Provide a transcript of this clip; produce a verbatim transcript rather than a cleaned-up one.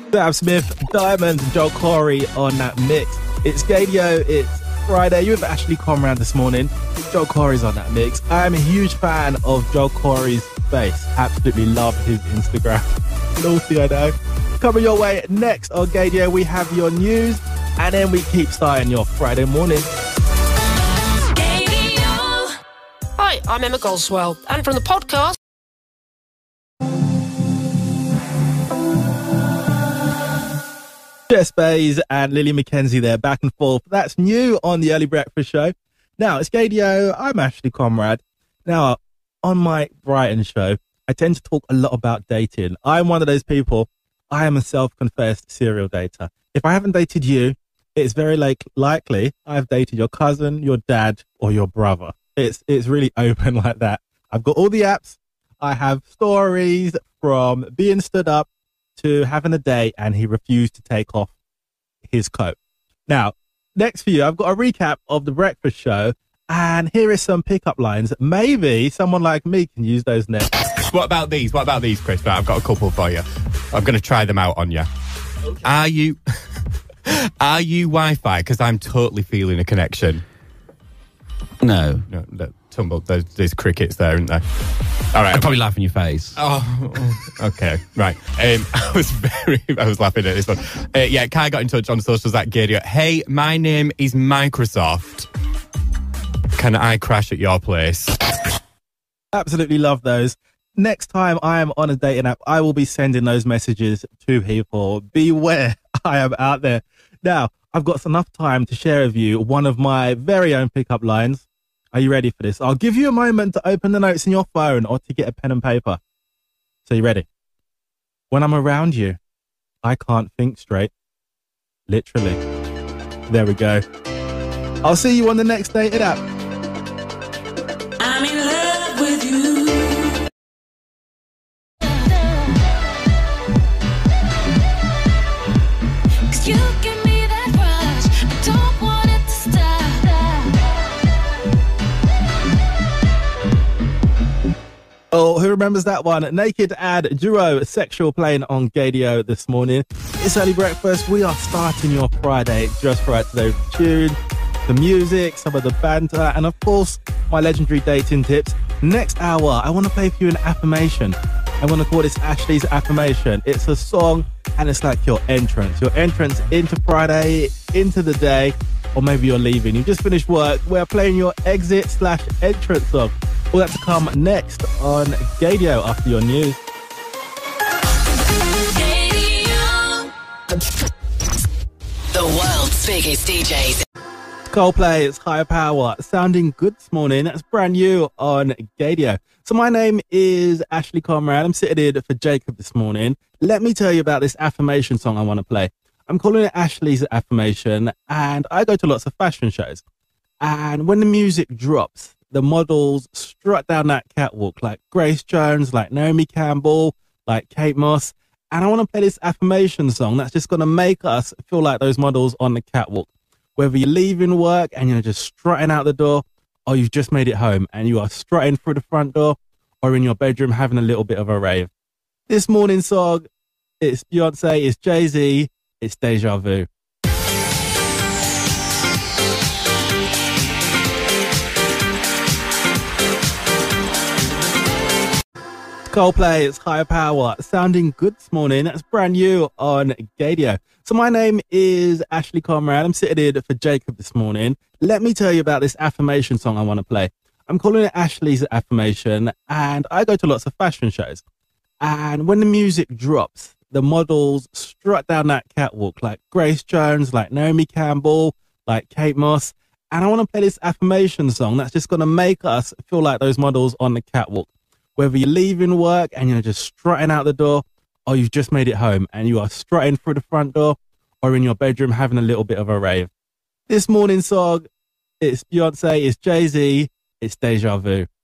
Sam Smith, Diamond, Joel Corey on that mix. It's Gaydio, it's Friday. You with Ashley Conrad this morning. Joel Corey's on that mix. I'm a huge fan of Joel Corey's face. Absolutely love his Instagram. Naughty, I know. Coming your way next on Gaydio, we have your news, and then we keep starting your Friday morning. Gaydio. Hi, I'm Emma Goswell, and from the podcast. Jess Bays and Lily McKenzie there, back and forth. That's new on the Early Breakfast Show. Now, it's Gaydio. I'm Ashley Conrad. Now, on my Brighton show, I tend to talk a lot about dating. I'm one of those people, I am a self-confessed serial dater. If I haven't dated you, it's very like, likely I've dated your cousin, your dad, or your brother. It's, it's really open like that. I've got all the apps. I have stories from being stood up to having a day and he refused to take off his coat. Now, next for you, I've got a recap of the breakfast show, and here is some pickup lines. Maybe someone like me can use those next. What about these? What about these, Chris? Right, I've got a couple for you. I'm going to try them out on you. Okay. Are you are you Wi-Fi? Because I'm totally feeling a connection. No. No, no tumble. There's, there's crickets there, isn't there? All right, I'd probably laugh in your face. Oh, okay, right. Um, I was very, I was laughing at this one. Uh, yeah, Kai got in touch on socials at Gaydio. Hey, my name is Microsoft. Can I crash at your place? Absolutely love those. Next time I am on a dating app, I will be sending those messages to people. Beware, I am out there. Now, I've got enough time to share with you one of my very own pickup lines. Are you ready for this? I'll give you a moment to open the notes in your phone or to get a pen and paper. So you ready? When I'm around you, I can't think straight. Literally. There we go. I'll see you on the next dating app. I'm in love with you. You give me that rush, I don't want it to stop. Oh, who remembers that one? Naked Ad Duo Sexual playing on Gaydio this morning. It's early breakfast. We are starting your Friday just right to the tune, the music, some of the banter, and of course, my legendary dating tips. Next hour, I want to play for you an affirmation. I want to call this Ashley's Affirmation. It's a song and it's like your entrance. Your entrance into Friday, into the day, or maybe you're leaving. You just finished work. We're playing your exit slash entrance song. All that to come next on Gaydio after your news. Gaydio. The world's biggest D Js. Coldplay, it's Higher Power, sounding good this morning. That's brand new on Gaydio. So my name is Ashley Conrad. I'm sitting in for Jacob this morning. Let me tell you about this affirmation song I want to play. I'm calling it Ashley's Affirmation, and I go to lots of fashion shows. And when the music drops, the models strut down that catwalk like Grace Jones, like Naomi Campbell, like Kate Moss. And I want to play this affirmation song that's just going to make us feel like those models on the catwalk. Whether you're leaving work and you're just strutting out the door, or you've just made it home and you are strutting through the front door, or in your bedroom having a little bit of a rave. This morning's song, it's Beyonce, it's Jay-Z, it's Deja Vu. Coldplay, it's Higher Power, sounding good this morning. That's brand new on Gaydio. So my name is Ashley Conrad. I'm sitting in for Jacob this morning. Let me tell you about this affirmation song I want to play. I'm calling it Ashley's Affirmation, and I go to lots of fashion shows. And when the music drops, the models strut down that catwalk like Grace Jones, like Naomi Campbell, like Kate Moss. And I want to play this affirmation song that's just going to make us feel like those models on the catwalk. Whether you're leaving work and you're just strutting out the door, or you've just made it home and you are strutting through the front door, or in your bedroom having a little bit of a rave. This morning's song, it's Beyonce, it's Jay-Z, it's Deja Vu.